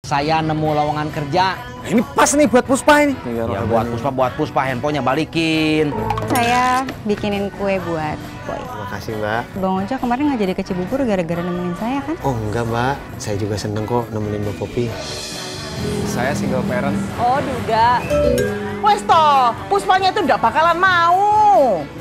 Saya nemu lowongan kerja. Ini pas nih buat Puspa ini. Ya buat Puspa handphonenya balikin. Saya bikinin kue buat Boy. Makasih Mbak. Bang Oja kemarin nggak jadi ke Cibubur gara-gara nemenin saya kan? Oh enggak Mbak, saya juga seneng kok nemenin Mbak Popi. Saya single parent. Oh, duda. Wes toh, Puspanya itu nggak bakalan mau.